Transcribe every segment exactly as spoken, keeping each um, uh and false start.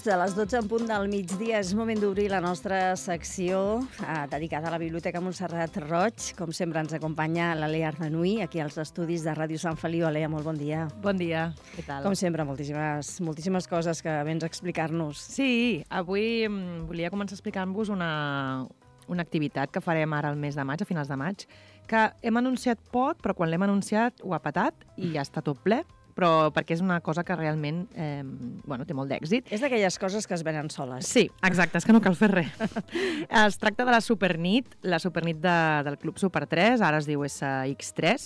minuts de les dotze en punt del migdia. És moment d'obrir la nostra secció eh, dedicada a la Biblioteca Montserrat Roig. Com sempre ens acompanya la Lea Ardanuy, aquí als estudis de Ràdio Sant Feliu. Lea, molt bon dia. Bon dia, què tal? Com sempre, moltíssimes, moltíssimes coses que vens a explicar-nos. Sí, avui mm, volia començar explicant-vos una, una activitat que farem ara al mes de maig, a finals de maig, que hem anunciat poc, però quan l'hem anunciat ho ha patat i ja està tot ple, però perquè és una cosa que realment eh, bueno, té molt d'èxit. És d'aquelles coses que es venen soles. Sí, exacte, és que no cal fer res. Es tracta de la Supernit, la Supernit de, del Club Super tres, ara es diu S X tres.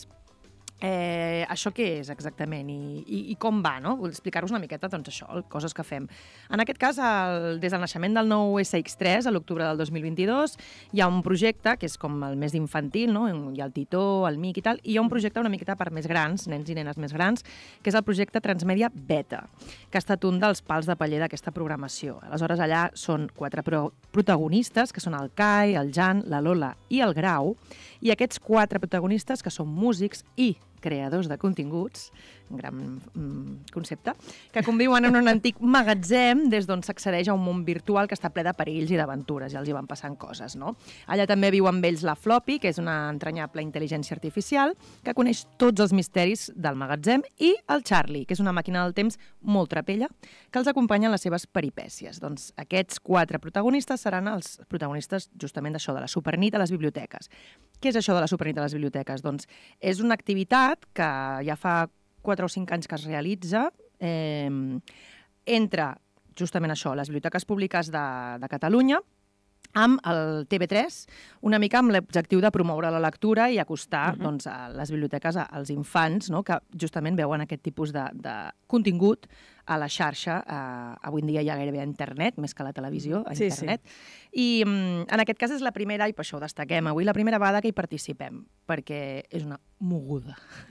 Eh, això què és exactament i, i, i com va, no? Vull explicar-vos una miqueta, doncs això, coses que fem. En aquest cas, el, des del naixement del nou S X tres, a l'octubre del dos mil vint-i-dos, hi ha un projecte que és com el més infantil, no? Hi ha el Titó, el Mic i tal, i hi ha un projecte una miqueta per més grans, nens i nenes més grans, que és el projecte Transmèdia Beta, que ha estat un dels pals de paller d'aquesta programació. Aleshores, allà són quatre pro protagonistes, que són el Kai, el Jan, la Lola i el Grau, i aquests quatre protagonistes, que són músics i creadors de continguts, un gran mm, concepte, que conviuen en un antic magatzem des d'on s'accedeix a un món virtual que està ple de perills i d'aventures, i els hi van passant coses, no? Allà també viu amb ells la Floppy, que és una entranyable intel·ligència artificial que coneix tots els misteris del magatzem, i el Charlie, que és una màquina del temps molt trapella, que els acompanya en les seves peripècies. Doncs aquests quatre protagonistes seran els protagonistes justament d'això, de la Supernit a les biblioteques. Què és això de la Supernit a les biblioteques? Doncs és una activitat que ja fa quatre o cinc anys que es realitza eh, entre justament això, les biblioteques públiques de, de Catalunya, amb el T V tres, una mica amb l'objectiu de promoure la lectura i acostar uh-huh. doncs, a les biblioteques als infants, no? Que justament veuen aquest tipus de, de contingut a la xarxa. Eh, avui en dia hi ha gairebé a internet, més que a la televisió, a sí, internet. Sí. I mm, en aquest cas és la primera, i per això ho destaquem avui, la primera vegada que hi participem, perquè és una moguda.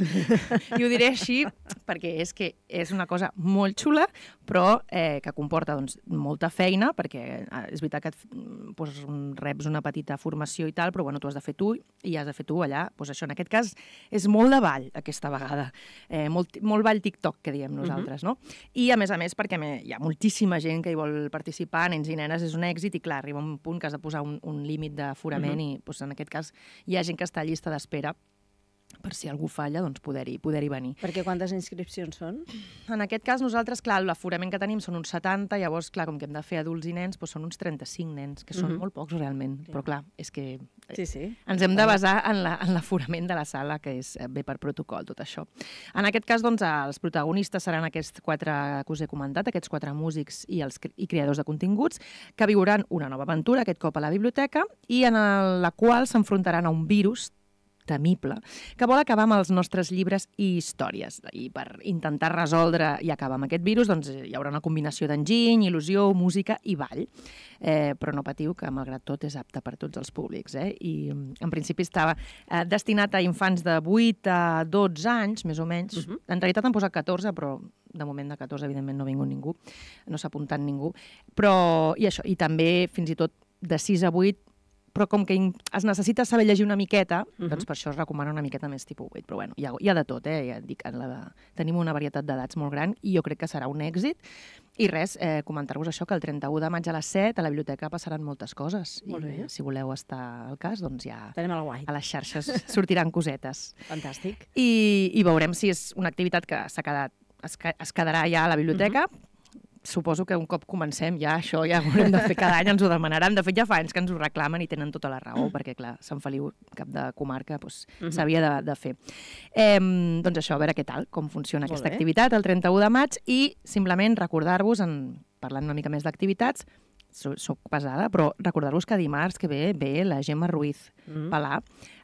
I ho diré així perquè és que és una cosa molt xula, però eh, que comporta doncs, molta feina, perquè eh, és veritat que et, doncs, reps una petita formació i tal, però bueno, tu has de fer tu i has de fer tu allà. Doncs això, en aquest cas, és molt de ball aquesta vegada. Eh, molt, molt ball TikTok, que diem nosaltres, uh-huh. no? I a més a més, perquè hi ha moltíssima gent que hi vol participar, nens i nenes, és un èxit, i clar, arriba un punt que has de posar un, un límit d'aforament, uh-huh. i doncs, en aquest cas hi ha gent que està a llista d'espera per si algú falla, doncs poder-hi poder-hi venir. Perquè quantes inscripcions són? En aquest cas, nosaltres, clar, l'aforament que tenim són uns setanta, llavors, clar, com que hem de fer adults i nens, doncs són uns trenta-cinc nens, que són uh-huh. molt pocs realment, clar. Però clar, és que sí, sí. ens hem de basar en l'aforament la, de la sala, que és bé per protocol, tot això. En aquest cas, doncs, els protagonistes seran aquests quatre que us he comentat, aquests quatre músics i, els, i creadors de continguts, que viuran una nova aventura, aquest cop a la biblioteca, i en la qual s'enfrontaran a un virus temible, que vol acabar amb els nostres llibres i històries. I per intentar resoldre i acabar amb aquest virus, doncs hi haurà una combinació d'enginy, il·lusió, música i ball. Eh, però no patiu, que malgrat tot és apte per tots els públics. Eh? I en principi estava eh, destinat a infants de vuit a dotze anys, més o menys. Uh-huh. En realitat han posat catorze, però de moment de catorze, evidentment, no ha vingut ningú. No s'ha apuntat ningú. Però, i això, i també fins i tot de sis a vuit, però com que es necessita saber llegir una miqueta, uh-huh. doncs per això es recomana una miqueta més tipus vuit. Però bueno, hi ha, hi ha de tot, eh? Ja dic, en la de... tenim una varietat d'edats molt gran i jo crec que serà un èxit. I res, eh, comentar-vos això, que el trenta-u de maig a les set a la biblioteca passaran moltes coses. Molt bé. I si voleu estar al cas, doncs ja tenim el guai. A les xarxes sortiran cosetes. Fantàstic. I, i veurem si és una activitat que s'ha quedat, es, es quedarà ja a la biblioteca. Uh-huh. Suposo que un cop comencem ja això ja ho haurem de fer cada any, ens ho demanaran. De fet, ja fa anys que ens ho reclamen i tenen tota la raó, mm. perquè, clar, Sant Feliu, cap de comarca, doncs, mm-hmm. s'havia de, de fer. Eh, doncs això, a veure què tal, com funciona aquesta activitat el trenta-u de maig, i simplement recordar-vos, parlant una mica més d'activitats, soc pesada, però recordar-vos que dimarts que ve ve la Gemma Ruiz mm. Palà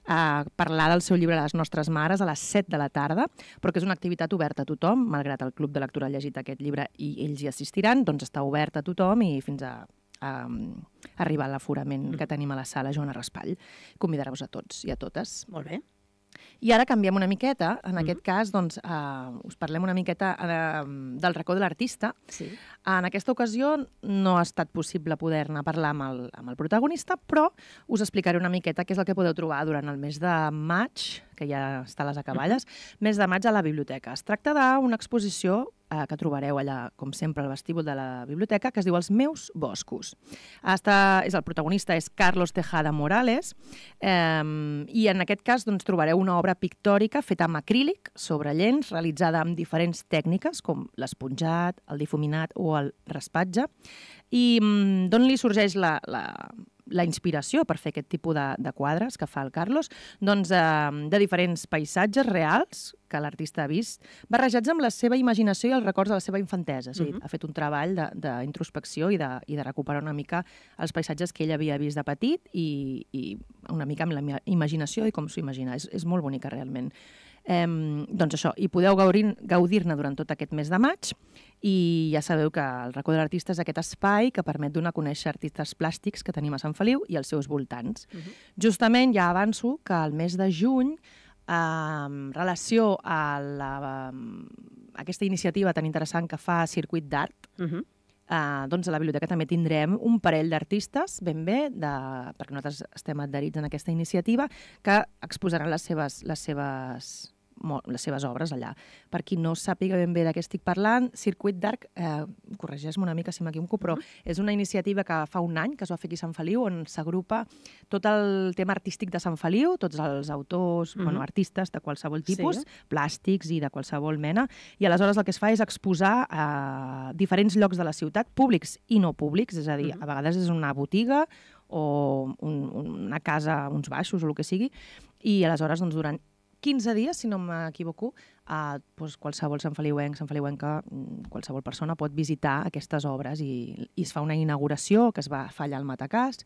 a parlar del seu llibre Les nostres mares a les set de la tarda, però que és una activitat oberta a tothom, malgrat el Club de Lectura ha llegit aquest llibre i ells hi assistiran, doncs està obert a tothom i fins a, a, a arribar a l'aforament mm. que tenim a la sala Joana Raspall. Convidar-vos a tots i a totes. Molt bé. I ara canviem una miqueta, en mm-hmm. aquest cas doncs, uh, us parlem una miqueta uh, del racó de l'artista. Sí. En aquesta ocasió no ha estat possible poder-ne parlar amb el, amb el protagonista, però us explicaré una miqueta què és el que podeu trobar durant el mes de maig, que que ja està a les acaballes, mes de maig a la biblioteca. Es tracta d'una exposició eh, que trobareu allà, com sempre, al vestíbul de la biblioteca, que es diu Els meus boscos. Està, és el protagonista és Carlos Tejada Morales, eh, i en aquest cas doncs, trobareu una obra pictòrica feta amb acrílic sobre llenç, realitzada amb diferents tècniques, com l'esponjat, el difuminat o el raspatge, i mm, d'on li sorgeix la, la, la inspiració per fer aquest tipus de, de quadres que fa el Carlos? Doncs eh, de diferents paisatges reals que l'artista ha vist, barrejats amb la seva imaginació i els records de la seva infantesa. O sigui, uh-huh. ha fet un treball d'introspecció i, de, i de recuperar una mica els paisatges que ell havia vist de petit i, i una mica amb la imaginació i com s'ho imagina. És, és molt bonica, realment. Eh, doncs això, i podeu gaudir-ne gaudir durant tot aquest mes de maig, i ja sabeu que el racó de l'artista és aquest espai que permet donar a conèixer artistes plàstics que tenim a Sant Feliu i els seus voltants. Uh-huh. Justament ja avanço que el mes de juny, eh, en relació a, la, a aquesta iniciativa tan interessant que fa Circuit d'Art, uh-huh. Uh, doncs a la biblioteca també tindrem un parell d'artistes, ben bé, de, perquè nosaltres estem adherits en aquesta iniciativa, que exposaran les seves, les seves, les seves obres allà. Per qui no sàpiga ben bé de què estic parlant, Circuit d'Art, eh, corregeix-me una mica si m'equivoco, però mm-hmm. és una iniciativa que fa un any que es va fer aquí a Sant Feliu, on s'agrupa tot el tema artístic de Sant Feliu, tots els autors, mm-hmm. bueno, artistes de qualsevol tipus, sí. plàstics i de qualsevol mena, i aleshores el que es fa és exposar a diferents llocs de la ciutat, públics i no públics, és a dir, mm-hmm. a vegades és una botiga o un, una casa, uns baixos o el que sigui, i aleshores doncs, durant quinze dies, si no m'equivoco, eh, doncs qualsevol santfeliuenc, santfeliuenca, qualsevol persona pot visitar aquestes obres i, i es fa una inauguració que es va fer allà al Matacàs,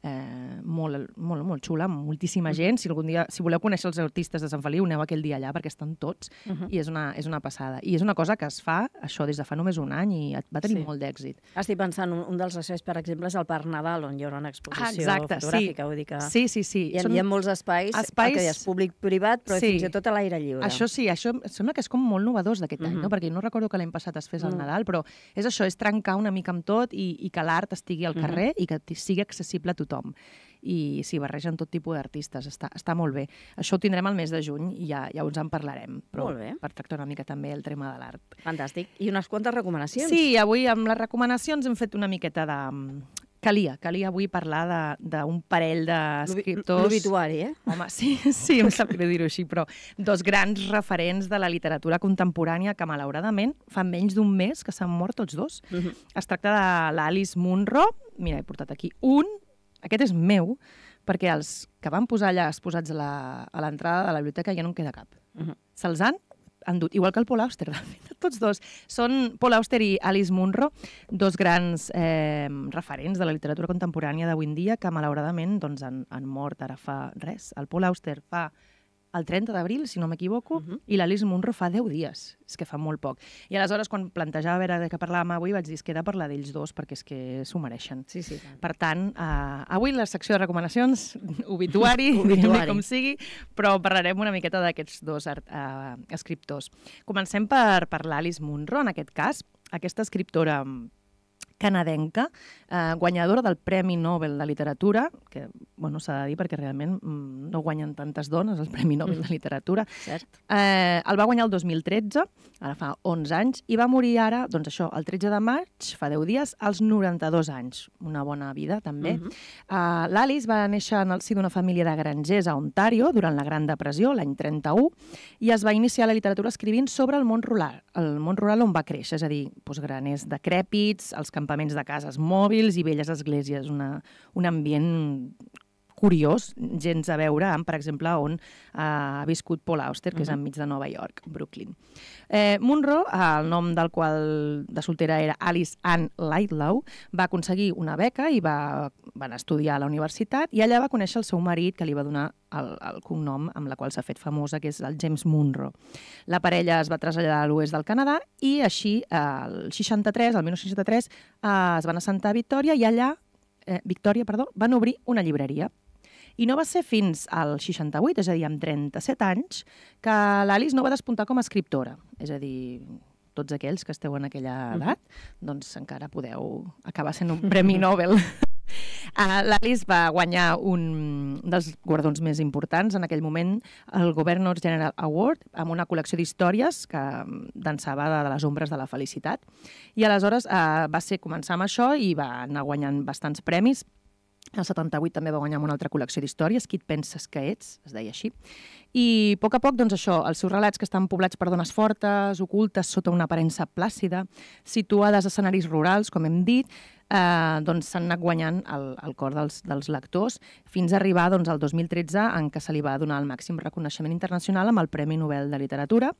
eh, molt, molt, molt xula, amb moltíssima gent. Si algun dia, si voleu conèixer els artistes de Sant Feliu, aneu aquell dia allà perquè estan tots uh -huh. i és una, és una passada. I és una cosa que es fa, això, des de fa només un any i va tenir sí. molt d'èxit. Estic pensant, un, un dels espais, per exemple, és el Parc Nadal, on hi haurà una exposició ah, exacte, fotogràfica. Sí. Vull dir que sí, sí, sí. Hi ha, Són... hi ha molts espais, espais... que és públic-privat, però sí. fins i tot a l'aire lliure. Això sí, això sembla que és com molt novedós d'aquest uh -huh. any, no? Perquè no recordo que l'any passat es fes al uh -huh. Nadal, però és això, és trencar una mica amb tot i, i que l'art estigui al carrer uh -huh. i que sigui accessible a tothom. I s'hi barregen tot tipus d'artistes. Està, està molt bé. Això ho tindrem al mes de juny i ja, ja us en parlarem. Però molt bé. Per tractar una mica també el tema de l'art. Fantàstic. I unes quantes recomanacions? Sí, avui amb les recomanacions hem fet una miqueta de... Calia, calia avui parlar d'un parell d'escriptors... L'obituari, eh? Home, sí, sí, em sap greu dir-ho així, però dos grans referents de la literatura contemporània que, malauradament, fa menys d'un mes que s'han mort tots dos. Uh -huh. Es tracta de l'Alice Munro. Mira, he portat aquí un. Aquest és meu, perquè els que van posar allà exposats a l'entrada de la biblioteca ja no en queda cap. Uh -huh. Se'ls han endut, igual que el Paul Auster, tots dos. Són Paul Auster i Alice Munro, dos grans eh, referents de la literatura contemporània d'avui en dia que, malauradament, doncs, han, han mort ara fa res. El Paul Auster fa el trenta d'abril, si no m'equivoco, uh -huh. i l'Alice Munro fa deu dies. És que fa molt poc. I aleshores, quan plantejava a veure de què parlàvem avui, vaig dir, es queda parlar d'ells dos, perquè és que s'ho mereixen. Sí, sí. Per tant, eh, avui la secció de recomanacions, obituari, obituari. com sigui, però parlarem una miqueta d'aquests dos art, eh, escriptors. Comencem per, per l'Alice Munro, en aquest cas. Aquesta escriptora canadenca, eh, guanyadora del Premi Nobel de Literatura, que bueno, s'ha de dir perquè realment mm, no guanyen tantes dones el Premi Nobel de Literatura. Cert. Eh, el va guanyar el dos mil tretze, ara fa onze anys, i va morir ara, doncs això, el tretze de maig, fa deu dies, als noranta-dos anys. Una bona vida, també. Uh -huh. eh, L'Alice va néixer en el si d'una família de grangers a Ontario durant la Gran Depressió, l'any trenta-u, i es va iniciar la literatura escrivint sobre el món rural, el món rural on va créixer, és a dir, doncs, graners decrèpits, els campaments de cases mòbils i velles esglésies, una, un ambient curiós, gens a veure amb, per exemple, on uh, ha viscut Paul Auster, que uh-huh. és enmig de Nova York, Brooklyn. Eh, Munro, el nom del qual de soltera era Alice Ann Lightlow, va aconseguir una beca i va, van estudiar a la universitat, i allà va conèixer el seu marit, que li va donar el, el cognom amb la qual s'ha fet famosa, que és el James Munro. La parella es va traslladar a l'oest del Canadà i així, el seixanta-tres, el dinou seixanta-tres, eh, es van assentar a Victòria i allà, eh, Victòria, perdó, van obrir una llibreria. I no va ser fins al seixanta-vuit, és a dir, amb trenta-set anys, que l'Alice no va despuntar com a escriptora. És a dir, tots aquells que esteu en aquella edat, mm-hmm. doncs encara podeu acabar sent un Premi Nobel. Uh, L'Alice va guanyar un, dels guardons més importants en aquell moment, el Governor's General Award, amb una col·lecció d'històries que dansava de, de les ombres de la felicitat. I aleshores eh, va ser començar amb això i va anar guanyant bastants premis. El setanta-vuit també va guanyar una altra col·lecció d'històries, Qui et penses que ets, es deia així. I a poc a poc, doncs això, els seus relats que estan poblats per dones fortes, ocultes sota una aparença plàcida, situades a escenaris rurals, com hem dit, eh, doncs s'han anat guanyant el, el cor dels, dels lectors, fins a arribar doncs, al dos mil tretze, en què se li va donar el màxim reconeixement internacional amb el Premi Nobel de Literatura,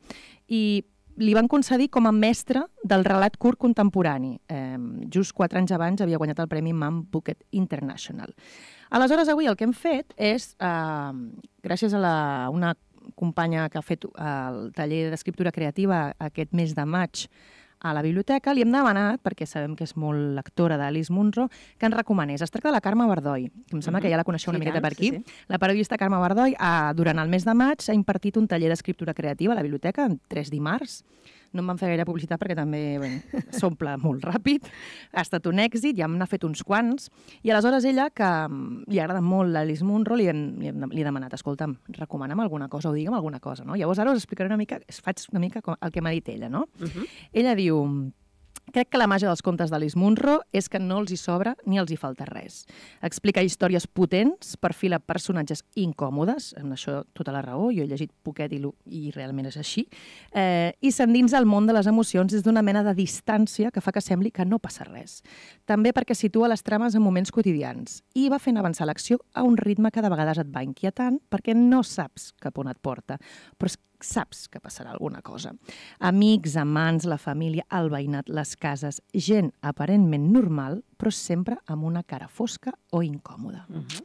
i li van concedir com a mestre del relat curt contemporani. Eh, just quatre anys abans havia guanyat el Premi Man Booker International. Aleshores, avui el que hem fet és, eh, gràcies a la, una companya que ha fet el taller d'escriptura creativa aquest mes de maig a la biblioteca, li hem demanat, perquè sabem que és molt lectora d'Alice Munro, que ens recomanés. Es tracta de la Carme Bardoi, que em sembla que ja la coneixeu una sí, miqueta per aquí. Sí, sí. La periodista Carme Bardoi, ha, durant el mes de maig, ha impartit un taller d'escriptura creativa a la biblioteca, en tres dimarts. No em van fer gaire publicitat perquè també s'omple molt ràpid. Ha estat un èxit, ja n'ha fet uns quants. I aleshores ella, que li agrada molt l'Alice Munro, li, li, li he demanat, escolta'm, recomana'm alguna cosa o digue'm alguna cosa, no? Llavors ara us explicaré una mica, faig una mica el que m'ha dit ella, no? Uh -huh. Ella diu: crec que la màgia dels contes d'Alice Munro és que no els hi sobra ni els hi falta res. Explica històries potents, perfila personatges incòmodes, en això tota la raó, jo he llegit poquet i, i realment és així, eh, i s'endinsa al món de les emocions des d'una mena de distància que fa que sembli que no passa res. També perquè situa les trames en moments quotidians i va fent avançar l'acció a un ritme que de vegades et va inquietant perquè no saps cap on et porta, però saps que passarà alguna cosa. Amics, amants, la família, el veïnat, les cases, gent aparentment normal, però sempre amb una cara fosca o incòmoda. Uh -huh.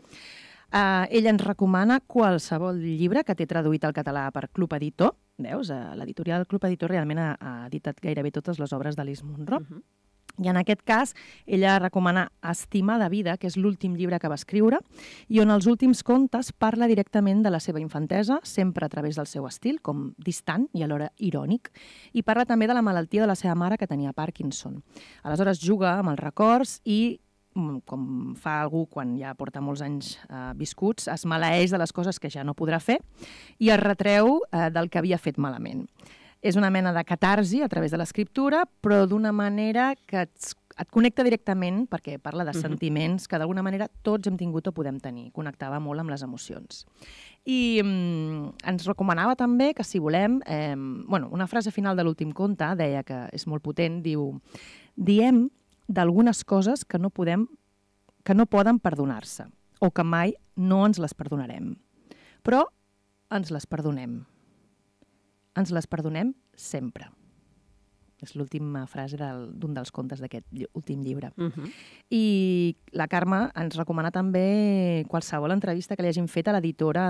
uh, ella ens recomana qualsevol llibre que té traduït al català per Club Editor. Veus? Uh, l'editorial Club Editor realment ha, ha editat gairebé totes les obres d'Alice Munro. Uh -huh. I en aquest cas, ella recomana Estimada vida, que és l'últim llibre que va escriure, i on els últims contes parla directament de la seva infantesa, sempre a través del seu estil, com distant i alhora irònic, i parla també de la malaltia de la seva mare, que tenia Parkinson. Aleshores juga amb els records i, com fa algú quan ja porta molts anys eh, viscuts, es maleeix de les coses que ja no podrà fer i es retreu eh, del que havia fet malament. És una mena de catarsi a través de l'escriptura, però d'una manera que et, et connecta directament, perquè parla de uh-huh. sentiments que d'alguna manera tots hem tingut o podem tenir. Connectava molt amb les emocions. I mm, ens recomanava també que, si volem, eh, bueno, una frase final de l'últim conte deia que és molt potent, diu: diem d'algunes coses que no podem, que no poden perdonar-se, o que mai no ens les perdonarem. Però ens les perdonem. Ens les perdonem sempre. És l'última frase d'un del, dels contes d'aquest últim llibre. Uh -huh. I la Carme ens recomana també qualsevol entrevista que li hagin fet a l'editora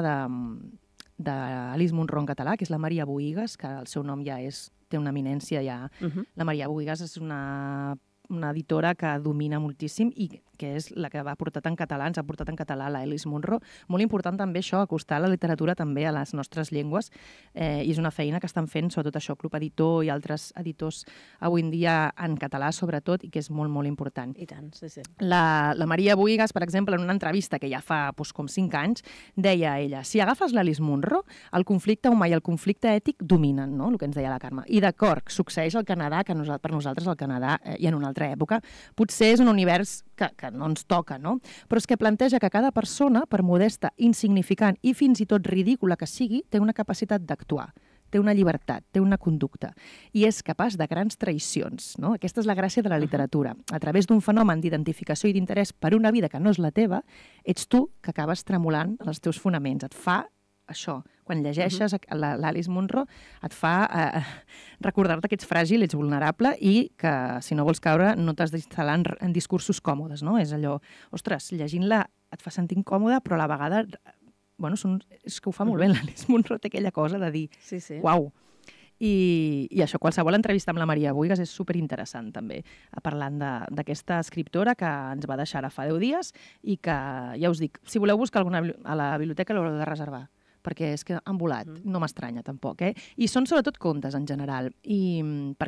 d'Alice Munro en català, que és la Maria Bohigas, que el seu nom ja és, té una eminència ja. Uh -huh. La Maria Bohigas és una una editora que domina moltíssim i que és la que va portat en català, ens ha portat en català l'Alice Munro. Molt important també això, acostar la literatura també a les nostres llengües, eh, i és una feina que estan fent, sobretot això, Club Editor i altres editors avui en dia en català, sobretot, i que és molt, molt important. I tant, sí, sí. La, la Maria Bohigas, per exemple, en una entrevista que ja fa doncs, com cinc anys, deia ella: si agafes l'Alice Munro, el conflicte humà i el conflicte ètic dominen, no?, el que ens deia la Carme. I d'acord, succeeix al Canadà, que per nosaltres el Canadà, eh, i en una altra època, potser és un univers que, que no ens toca, no? Però és que planteja que cada persona, per modesta, insignificant i fins i tot ridícula que sigui, té una capacitat d'actuar, té una llibertat, té una conducta, i és capaç de grans traïcions, no? Aquesta és la gràcia de la literatura. A través d'un fenomen d'identificació i d'interès per una vida que no és la teva, ets tu que acabes tremolant els teus fonaments. Et fa això, quan llegeixes uh-huh. l'Alice Munro, et fa eh, recordar-te que ets fràgil, ets vulnerable i que, si no vols caure, no t'has d'instal·lar en, en discursos còmodes, no? És allò, ostres, llegint-la et fa sentir incòmode, però a la vegada, bueno, són, és que ho fa molt bé, l'Alice Munro té aquella cosa de dir, sí, sí. uau. I, i això, qualsevol entrevista amb la Maria Bohigas és superinteressant també, parlant d'aquesta escriptora que ens va deixar ara fa deu dies i que, ja us dic, si voleu buscar alguna a la biblioteca l'haureu de reservar, perquè és que han volat, no m'estranya tampoc, eh? I són sobretot contes en general, i per,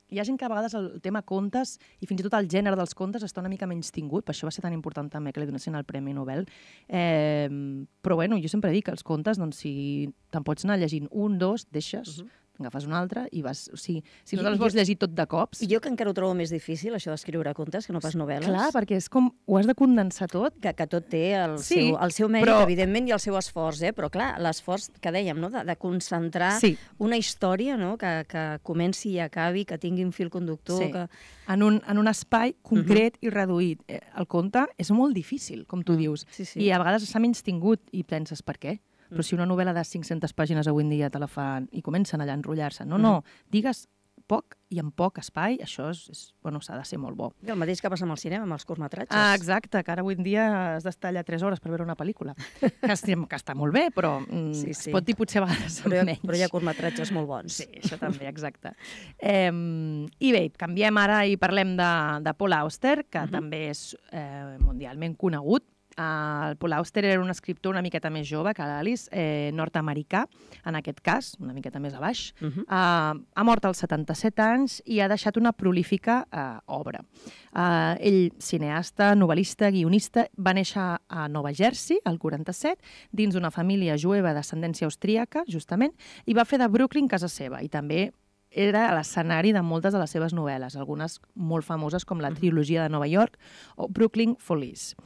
hi ha gent que a vegades el tema contes i fins i tot el gènere dels contes està una mica menys tingut, per això va ser tan important també que li donessin el Premi Nobel. Eh, però bueno, jo sempre dic que els contes, doncs, si te'n pots anar llegint un, dos, deixes, uh -huh. agafes un altre i vas... O sigui, si no te'ls vols llegir tot de cops... Jo que encara ho trobo més difícil, això d'escriure contes, que no pas novel·les. Clar, perquè és com... Ho has de condensar tot. Que, que tot té el, sí, seu, el seu mèrit, però... evidentment, i el seu esforç, eh? Però clar, l'esforç que dèiem, no? de, de concentrar sí. una història, no? que, que comenci i acabi, que tingui un fil conductor... Sí. Que... En, un, en un espai concret uh-huh. i reduït. El conte és molt difícil, com tu dius, sí, sí. i a vegades s'ha menys tingut i penses, per què? Però si una novel·la de cinc-centes pàgines avui en dia te la fan i comencen allà a enrotllar-se. No, no, digues poc i en poc espai, això és, és, bueno, s'ha de ser molt bo. I el mateix que passa amb el cinema, amb els curtmetratges. Ah, exacte, que ara avui en dia has d'estar allà tres hores per veure una pel·lícula. Que, estem, que està molt bé, però mm, sí, sí. es pot dir potser a vegades però, menys. Però hi ha curtmetratges molt bons. Sí, això també, exacte. Eh, I bé, canviem ara i parlem de, de Paul Auster, que uh-huh. també és eh, mundialment conegut. Uh, el Paul Auster era un escriptor una miqueta més jove que l'Alice, eh, nord-americà, en aquest cas, una miqueta més a baix. Uh-huh. uh, ha mort als setanta-set anys i ha deixat una prolífica uh, obra. Uh, ell, cineasta, novel·lista, guionista, va néixer a Nova Jersey, al quaranta-set, dins d'una família jueva d'ascendència austríaca, justament, i va fer de Brooklyn casa seva, i també era a l'escenari de moltes de les seves novel·les, algunes molt famoses com la trilogia de Nova York o Brooklyn Follies.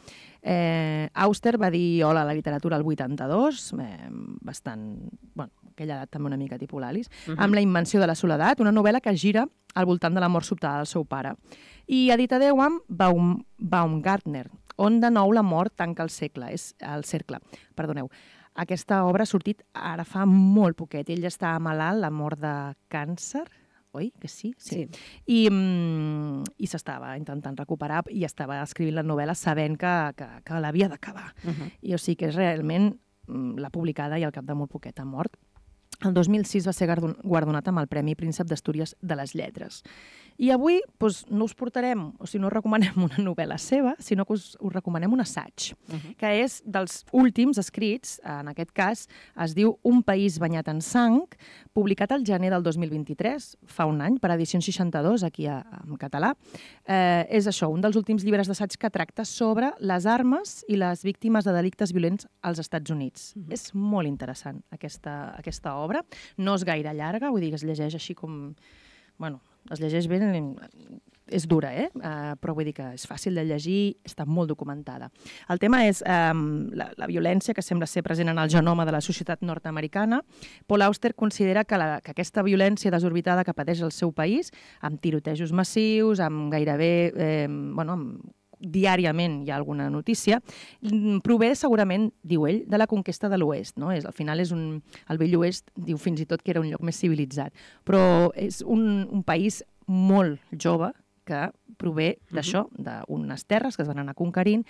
Eh, Auster va dir hola a la literatura al vuitanta-dos, eh, bastant, bueno, aquella edat també una mica tipus l'Alice, uh -huh. amb La invenció de la soledat, una novel·la que gira al voltant de la mort sobtada del seu pare. I edita deu amb Baum, Baumgartner, on de nou la mort tanca el segle, és el cercle, perdoneu. Aquesta obra ha sortit ara fa molt poquet. Ell ja estava malalt, la mort de càncer, oi? Que sí? Sí. sí. I, mm, i s'estava intentant recuperar i estava escrivint la novel·la sabent que, que, que l'havia d'acabar. Uh -huh. I o sigui que és realment l'ha publicada i al cap de molt poquet ha mort. El dos mil sis va ser guardonat amb el Premi Príncep d'Astúries de les Lletres. I avui doncs, no us portarem, o sigui, no us recomanem una novel·la seva, sinó que us, us recomanem un assaig, uh -huh. que és dels últims escrits, en aquest cas es diu Un país banyat en sang, publicat al gener del dos mil vint-i-tres, fa un any, per Edicions seixanta-dos, aquí a, en català. Eh, és això, un dels últims llibres d'assaig que tracta sobre les armes i les víctimes de delictes violents als Estats Units. Uh -huh. És molt interessant, aquesta, aquesta obra. No és gaire llarga, vull dir que es llegeix així com... Bueno, es llegeix bé, és dura, eh? Uh, però vull dir que és fàcil de llegir, està molt documentada. El tema és um, la, la violència que sembla ser present en el genoma de la societat nord-americana. Paul Auster considera que, la, que aquesta violència desorbitada que pateix el seu país, amb tirotejos massius, amb gairebé... Eh, bueno, amb diàriament hi ha alguna notícia, prové segurament, diu ell, de la conquesta de l'Oest. No? És, al final és un, el vell Oest diu fins i tot que era un lloc més civilitzat, però és un, un país molt jove que prové d'això, d'unes terres que es van anar conquerint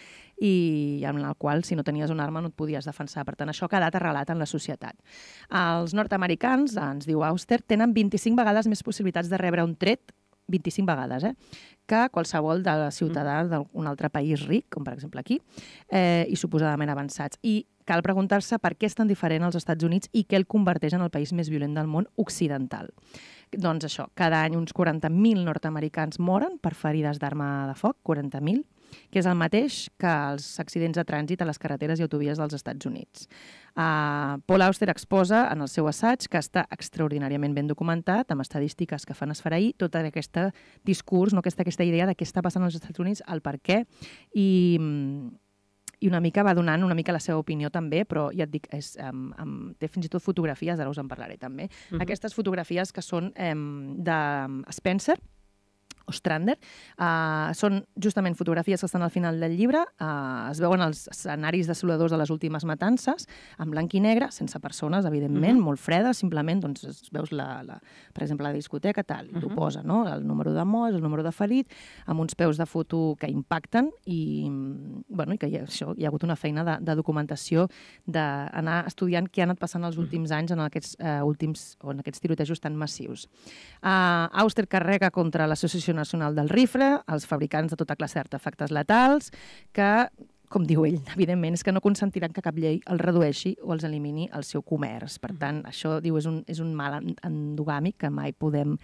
i amb el qual, si no tenies una arma, no et podies defensar. Per tant, això ha quedat arrelat en la societat. Els nord-americans, ens diu Auster, tenen vint-i-cinc vegades més possibilitats de rebre un tret, vint-i-cinc vegades, eh? que qualsevol de ciutadà d'un altre país ric, com per exemple aquí, eh, i suposadament avançats. I cal preguntar-se per què és tan diferent als Estats Units i què el converteix en el país més violent del món occidental. Doncs això, cada any uns quaranta mil nord-americans moren per ferides d'arma de foc, quaranta mil, que és el mateix que els accidents de trànsit a les carreteres i autovies dels Estats Units. Uh, Paul Auster exposa en el seu assaig que està extraordinàriament ben documentat, amb estadístiques que fan esfereir tot aquest discurs, no, aquesta, aquesta idea de què està passant als Estats Units, el per què, i, i una mica va donant una mica la seva opinió també, però ja et dic, és, um, um, té fins i tot fotografies, ara us en parlaré també. Uh-huh. Aquestes fotografies que són um, de Spencer, Ostrander, uh, són justament fotografies que estan al final del llibre, uh, es veuen els escenaris desoladors de les últimes matances, en blanc i negre, sense persones, evidentment, uh-huh. molt fredes, simplement, doncs, veus, la, la, per exemple, la discoteca, tal, uh-huh. t'ho posa, no? El número de morts, el número de ferit, amb uns peus de foto que impacten i, bueno, i que hi ha, això, hi ha hagut una feina de, de documentació, d'anar estudiant què ha anat passant els últims anys en aquests, uh, últims, o en aquests tirotejos tan massius. Uh, Auster carrega contra l'Associació Nacional del Rifle, els fabricants de tota classe d'artefactes letals, que, com diu ell, evidentment, és que no consentiran que cap llei el redueixi o els elimini el seu comerç. Per tant, això, diu, és un, és un mal endogàmic que mai podem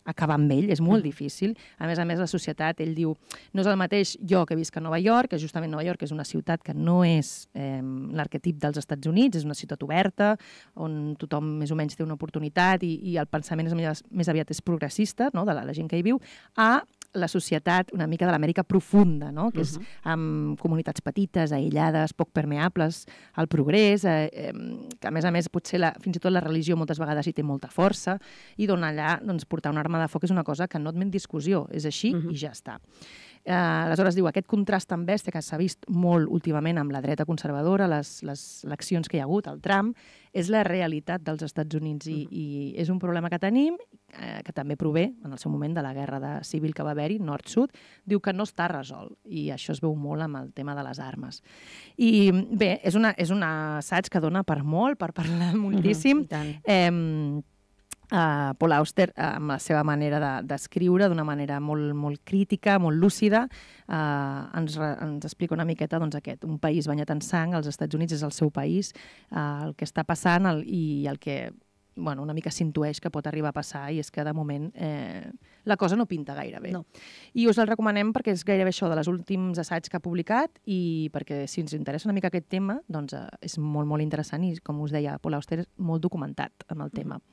acabar amb ell, és molt difícil. A més a més, la societat, ell diu, no és el mateix jo que visc a Nova York, que justament Nova York és una ciutat que no és eh, l'arquetip dels Estats Units, és una ciutat oberta, on tothom més o menys té una oportunitat i, i el pensament és més, més aviat és progressista, no?, de la, la gent que hi viu, a la societat una mica de l'Amèrica profunda, no?, que és amb comunitats petites, aïllades, poc permeables al progrés, eh, eh, que a més a més potser la, fins i tot la religió moltes vegades hi té molta força, i d'on allà doncs, portar una arma de foc és una cosa que no admet discussió, és així uh-huh. i ja està. Eh, aleshores, diu, aquest contrast tan bèstia que s'ha vist molt últimament amb la dreta conservadora, les, les eleccions que hi ha hagut, el Trump, és la realitat dels Estats Units i, uh-huh. i és un problema que tenim, eh, que també prové, en el seu moment, de la guerra de civil que va haver-hi, nord-sud, diu que no està resolt, i això es veu molt amb el tema de les armes. I bé, és, una, és un assaig que dona per molt, per parlar moltíssim. Uh-huh. Eh, Uh, Paul Auster, uh, amb la seva manera d'escriure, de, d'una manera molt, molt crítica, molt lúcida, uh, ens, re, ens explica una miqueta doncs, aquest, un país banyat en sang, els Estats Units és el seu país, uh, el que està passant el, i el que bueno, una mica s'intueix que pot arribar a passar, i és que de moment eh, la cosa no pinta gaire bé. No. I us el recomanem perquè és gairebé això de les últims assaigs que ha publicat, i perquè si ens interessa una mica aquest tema, doncs eh, és molt, molt interessant, i com us deia, Paul Auster és molt documentat amb el tema.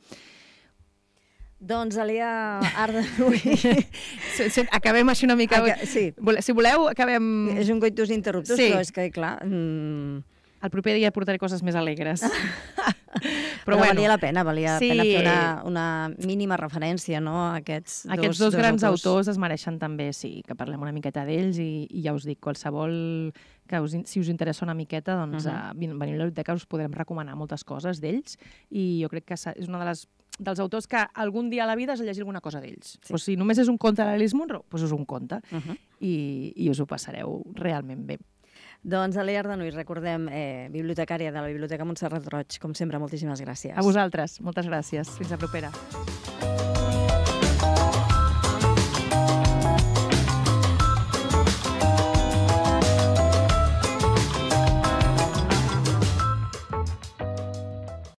Doncs, Alia Ardanuy... acabem així una mica... Aca sí. Si voleu, acabem... És un coitus interruptus, sí. Però és que, clar... Mm... El proper dia portaré coses més alegres. Però, però bueno, valia la pena, valia la sí. pena fer una, una mínima referència, no?, a aquests dos, Aquests dos, dos grans autors. autors es mereixen també, sí, que parlem una miqueta d'ells, i, i ja us dic, qualsevol que us, si us interessa una miqueta, doncs uh -huh. uh, veniu a la biblioteca, us podrem recomanar moltes coses d'ells, i jo crec que és una de les dels autors que algun dia a la vida has de llegir alguna cosa d'ells. Sí. Pues si només és un conte de l'Alice Munro, doncs és un conte, uh -huh. i, i us ho passareu realment bé. Doncs, Alia Ardanuy, recordem, eh, bibliotecària de la Biblioteca Montserrat Roig, com sempre, moltíssimes gràcies. A vosaltres, moltes gràcies. Fins la propera.